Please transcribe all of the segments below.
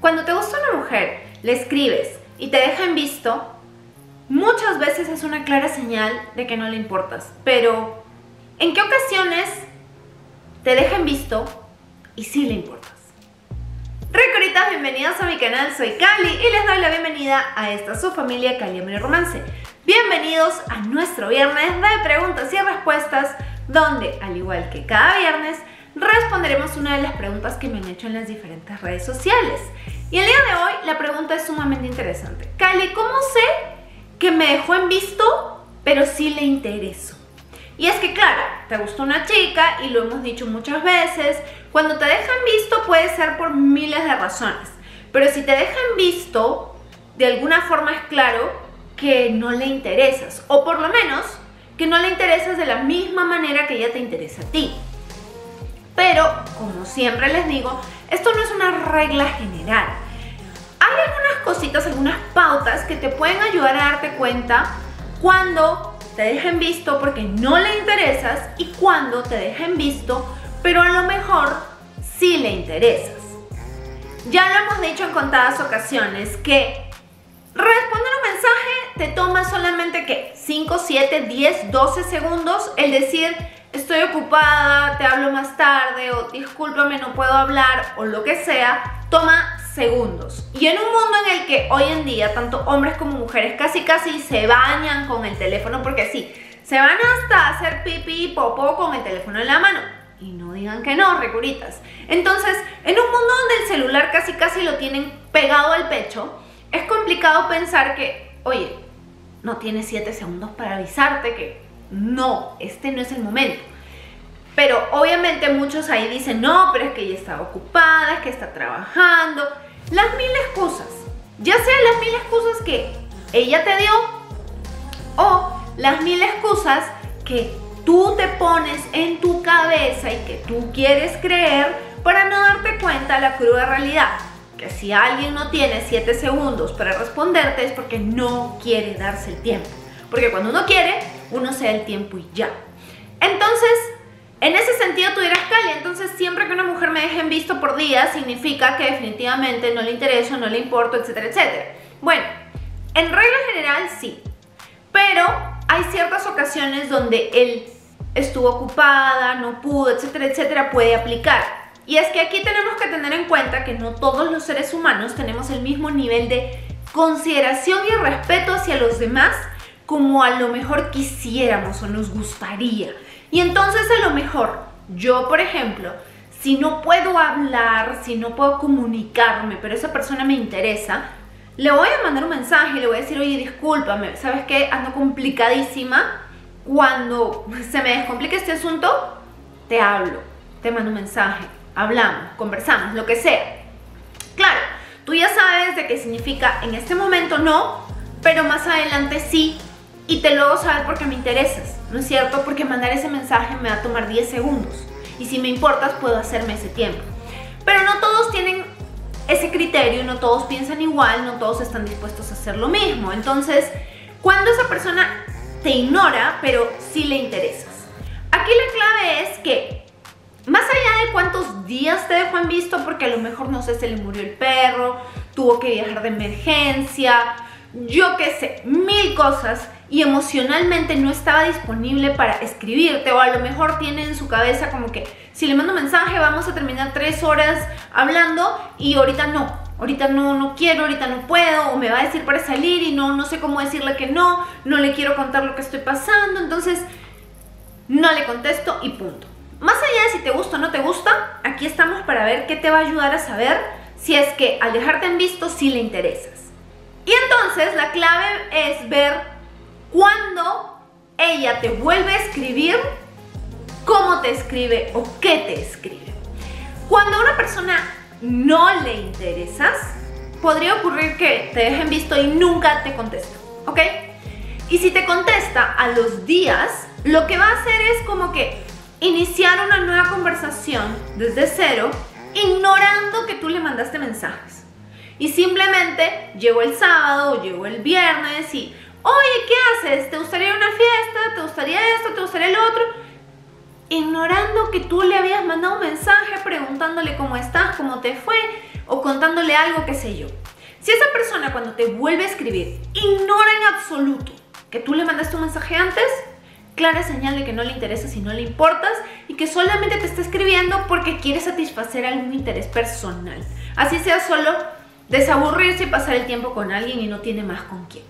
Cuando te gusta una mujer, le escribes y te deja en visto, muchas veces es una clara señal de que no le importas. Pero, ¿en qué ocasiones te deja en visto y sí le importas? Ricoritas, bienvenidos a mi canal, soy Cali y les doy la bienvenida a esta su familia Cali Amor y Romance. Bienvenidos a nuestro viernes de preguntas y respuestas, donde, al igual que cada viernes, responderemos una de las preguntas que me han hecho en las diferentes redes sociales. Y el día de hoy la pregunta es sumamente interesante. Cali, ¿cómo sé que me dejó en visto, pero sí le intereso? Y es que claro, te gustó una chica y lo hemos dicho muchas veces, cuando te dejan visto puede ser por miles de razones, pero si te dejan visto, de alguna forma es claro que no le interesas, o por lo menos que no le interesas de la misma manera que ella te interesa a ti. Pero, como siempre les digo, esto no es una regla general. Hay algunas cositas, algunas pautas que te pueden ayudar a darte cuenta cuando te dejen visto porque no le interesas y cuando te dejen visto pero a lo mejor sí le interesas. Ya lo hemos dicho en contadas ocasiones que responder un mensaje te toma solamente ¿qué? 5, 7, 10, 12 segundos. El decir estoy ocupada, te hablo más tarde, o discúlpame, no puedo hablar, o lo que sea, toma segundos. Y en un mundo en el que hoy en día tanto hombres como mujeres casi se bañan con el teléfono, porque sí, se van hasta hacer pipí y popó con el teléfono en la mano. Y no digan que no, ricuritas. Entonces, en un mundo donde el celular casi lo tienen pegado al pecho, es complicado pensar que, oye, no tienes 7 segundos para avisarte que no, este no es el momento. Pero obviamente muchos ahí dicen, no, pero es que ella está ocupada, es que está trabajando. Las mil excusas, ya sea las mil excusas que ella te dio o las mil excusas que tú te pones en tu cabeza y que tú quieres creer para no darte cuenta de la cruda realidad. Que si alguien no tiene 7 segundos para responderte es porque no quiere darse el tiempo. Porque cuando uno quiere, uno se da el tiempo y ya. Entonces, en ese sentido tú dirás, Cali, entonces siempre que una mujer me deje en visto por días significa que definitivamente no le intereso, no le importo, etcétera, etcétera. Bueno, en regla general sí, pero hay ciertas ocasiones donde él estuvo ocupada, no pudo, etcétera, etcétera, puede aplicar. Y es que aquí tenemos que tener en cuenta que no todos los seres humanos tenemos el mismo nivel de consideración y respeto hacia los demás como a lo mejor quisiéramos o nos gustaría. Y entonces a lo mejor yo, por ejemplo, si no puedo hablar, si no puedo comunicarme, pero esa persona me interesa, le voy a mandar un mensaje, le voy a decir, oye, discúlpame, ¿sabes qué? Ando complicadísima. Cuando se me descomplique este asunto, te hablo, te mando un mensaje, hablamos, conversamos, lo que sea. Claro, tú ya sabes de qué significa en este momento no, pero más adelante sí. Y te lo hago saber porque me interesas, ¿no es cierto? Porque mandar ese mensaje me va a tomar 10 segundos. Y si me importas, puedo hacerme ese tiempo. Pero no todos tienen ese criterio, no todos piensan igual, no todos están dispuestos a hacer lo mismo. Entonces, cuando esa persona te ignora, pero sí le interesas. Aquí la clave es que, más allá de cuántos días te dejó en visto, porque a lo mejor, no sé, se le murió el perro, tuvo que viajar de emergencia, yo qué sé, mil cosas, y emocionalmente no estaba disponible para escribirte, o a lo mejor tiene en su cabeza como que si le mando un mensaje vamos a terminar 3 horas hablando y ahorita no quiero, ahorita no puedo, o me va a decir para salir y no sé cómo decirle que no le quiero contar lo que estoy pasando, entonces no le contesto y punto. Más allá de si te gusta o no te gusta, aquí estamos para ver qué te va a ayudar a saber si es que al dejarte en visto sí le interesas. Y entonces la clave es ver cuando ella te vuelve a escribir, cómo te escribe o qué te escribe. Cuando a una persona no le interesas, podría ocurrir que te dejen visto y nunca te contesta, ¿ok? Y si te contesta a los días, lo que va a hacer es como que iniciar una nueva conversación desde cero, ignorando que tú le mandaste mensajes. Y simplemente llegó el sábado o llegó el viernes y, oye, ¿qué haces? ¿Te gustaría una fiesta? ¿Te gustaría esto? ¿Te gustaría lo otro? Ignorando que tú le habías mandado un mensaje preguntándole cómo estás, cómo te fue, o contándole algo, qué sé yo. Si esa persona cuando te vuelve a escribir ignora en absoluto que tú le mandaste un mensaje antes, clara señal de que no le interesas y no le importas y que solamente te está escribiendo porque quiere satisfacer algún interés personal. Así sea solo desaburrirse y pasar el tiempo con alguien y no tiene más con quién.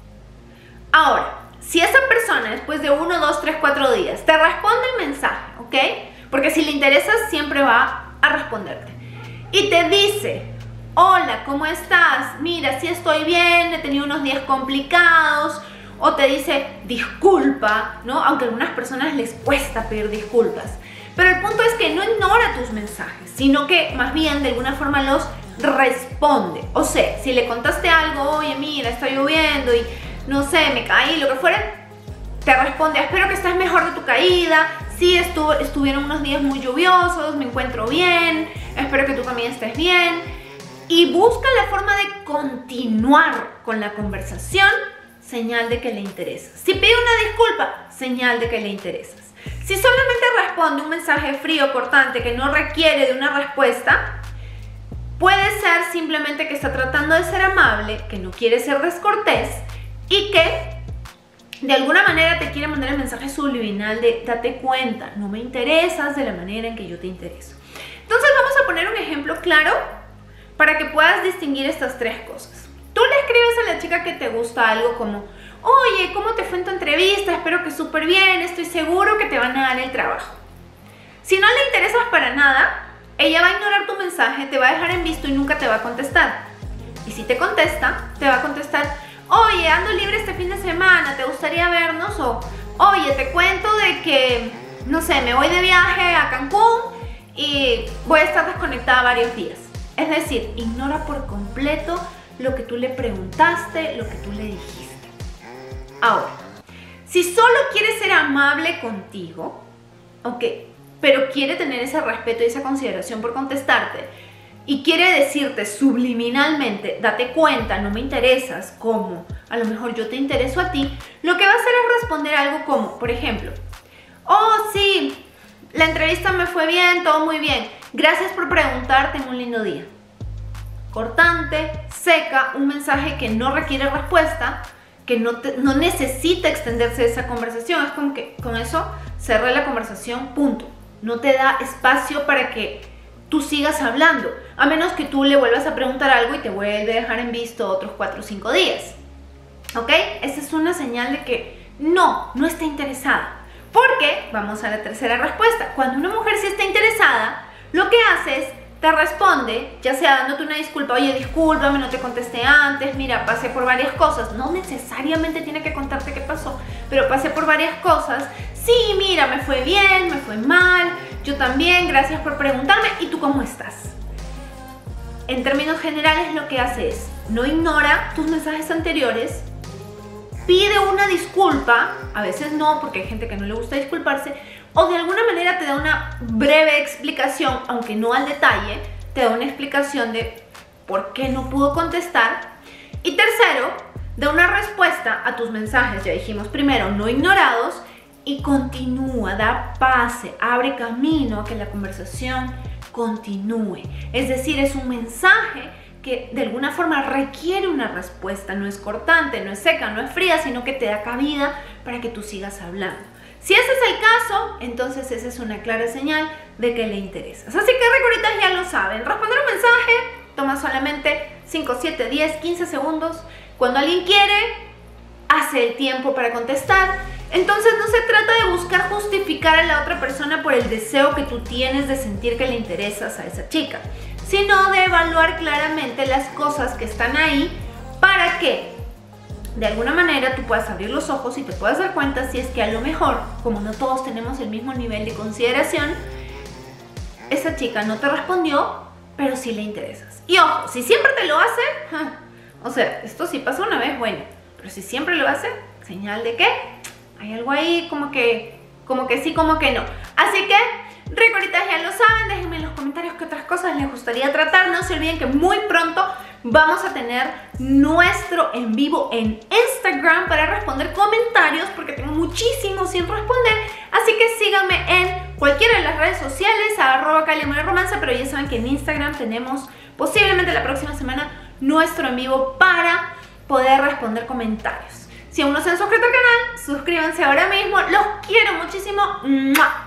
Ahora, si esa persona después de 1, 2, 3, 4 días te responde el mensaje, ¿ok? Porque si le interesas siempre va a responderte. Y te dice: hola, ¿cómo estás? Mira, sí estoy bien, he tenido unos días complicados. O te dice disculpa, ¿no? Aunque a algunas personas les cuesta pedir disculpas. Pero el punto es que no ignora tus mensajes, sino que más bien de alguna forma los responde. O sea, si le contaste algo, oye, mira, está lloviendo y no sé, me caí, lo que fuera, te responde: espero que estés mejor de tu caída. Sí, estuvieron unos días muy lluviosos, me encuentro bien, espero que tú también estés bien. Y busca la forma de continuar con la conversación, señal de que le interesas. Si pide una disculpa, señal de que le interesas. Si solamente responde un mensaje frío, cortante, que no requiere de una respuesta, puede ser simplemente que está tratando de ser amable, que no quiere ser descortés y que de alguna manera te quiere mandar el mensaje subliminal de: date cuenta, no me interesas de la manera en que yo te intereso. Entonces vamos a poner un ejemplo claro para que puedas distinguir estas tres cosas. Tú le escribes a la chica que te gusta algo como: oye, ¿cómo te fue en tu entrevista? Espero que súper bien, estoy seguro que te van a dar el trabajo. Si no le interesas para nada, ella va a ignorar tu mensaje, te va a dejar en visto y nunca te va a contestar. Y si te contesta, te va a contestar: oye, ando libre este fin de semana, ¿te gustaría vernos? O oye, te cuento de que, no sé, me voy de viaje a Cancún y voy a estar desconectada varios días. Es decir, ignora por completo lo que tú le preguntaste, lo que tú le dijiste. Ahora, si solo quiere ser amable contigo, ok, pero quiere tener ese respeto y esa consideración por contestarte, y quiere decirte subliminalmente: date cuenta, no me interesas, como a lo mejor yo te intereso a ti, lo que va a hacer es responder algo como, por ejemplo: oh, sí, la entrevista me fue bien, todo muy bien, gracias por preguntar, tengo un lindo día. Cortante, seca, un mensaje que no requiere respuesta, que no necesita extenderse esa conversación. Es como que con eso cerré la conversación, punto. No te da espacio para que tú sigas hablando, a menos que tú le vuelvas a preguntar algo y te vuelve a dejar en visto otros 4 o 5 días. ¿Ok? Esa es una señal de que no está interesada. Porque, vamos a la tercera respuesta, cuando una mujer sí está interesada, lo que hace es: te responde, ya sea dándote una disculpa: oye, discúlpame, no te contesté antes, mira, pasé por varias cosas. No necesariamente tiene que contarte qué pasó, pero pasé por varias cosas. Sí, mira, me fue bien, me fue mal, yo también, gracias por preguntarme. ¿Y tú cómo estás? En términos generales, lo que hace es: no ignora tus mensajes anteriores, pide una disculpa, a veces no, porque hay gente que no le gusta disculparse, o de alguna manera te da una breve explicación, aunque no al detalle, te da una explicación de por qué no pudo contestar. Y tercero, da una respuesta a tus mensajes, ya dijimos primero, no ignorados, y continúa, da pase, abre camino a que la conversación continúe. Es decir, es un mensaje que de alguna forma requiere una respuesta, no es cortante, no es seca, no es fría, sino que te da cabida para que tú sigas hablando. Si ese es el caso, entonces esa es una clara señal de que le interesas. Así que recoritas ya lo saben, responder un mensaje toma solamente 5, 7, 10, 15 segundos. Cuando alguien quiere, hace el tiempo para contestar. Entonces no se trata de buscar justificar a la otra persona por el deseo que tú tienes de sentir que le interesas a esa chica, sino de evaluar claramente las cosas que están ahí para que de alguna manera tú puedas abrir los ojos y te puedas dar cuenta si es que a lo mejor, como no todos tenemos el mismo nivel de consideración, esa chica no te respondió, pero sí le interesas. Y ojo, si siempre te lo hace, o sea, esto sí pasa una vez, bueno, pero si siempre lo hace, señal de que hay algo ahí como que sí, como que no. Así que, ricoritas, ya lo saben, déjenme en los comentarios qué otras cosas les gustaría tratar. No se olviden que muy pronto vamos a tener nuestro en vivo en Instagram para responder comentarios, porque tengo muchísimos sin responder. Así que síganme en cualquiera de las redes sociales, @KaliAmorYRomance, pero ya saben que en Instagram tenemos posiblemente la próxima semana, nuestro en vivo para poder responder comentarios. Si aún no se han suscrito al canal, suscríbanse ahora mismo. Los quiero muchísimo. ¡Mua!